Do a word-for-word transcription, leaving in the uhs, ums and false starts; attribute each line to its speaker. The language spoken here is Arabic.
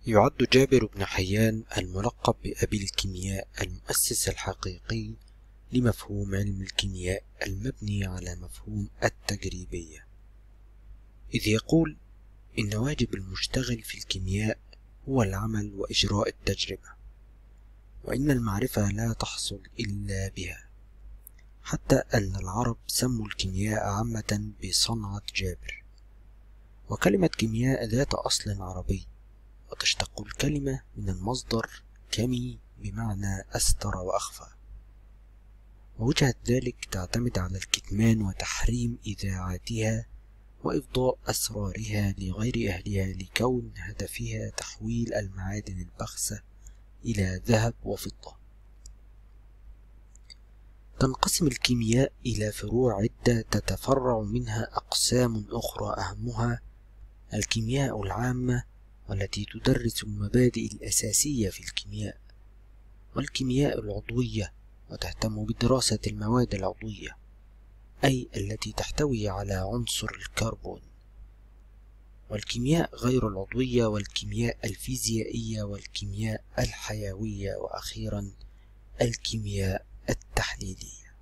Speaker 1: يعد جابر بن حيان الملقب بأبي الكيمياء المؤسس الحقيقي لمفهوم علم الكيمياء المبني على مفهوم التجريبية، إذ يقول إن واجب المشتغل في الكيمياء هو العمل وإجراء التجربة، وإن المعرفة لا تحصل إلا بها، حتى أن العرب سموا الكيمياء عامة بصنعة جابر. وكلمة كيمياء ذات أصل عربي، وتشتق الكلمة من المصدر كمي بمعنى أستر وأخفى، ووجهة ذلك تعتمد على الكتمان وتحريم إذاعتها وإفضاء أسرارها لغير أهلها، لكون هدفها تحويل المعادن البخسة إلى ذهب وفضة. تنقسم الكيمياء إلى فروع عدة تتفرع منها أقسام أخرى، أهمها الكيمياء العامة والتي تدرس المبادئ الأساسية في الكيمياء، والكيمياء العضوية وتهتم بدراسة المواد العضوية، أي التي تحتوي على عنصر الكربون، والكيمياء غير العضوية والكيمياء الفيزيائية والكيمياء الحيوية، وأخيرا الكيمياء التحليلية.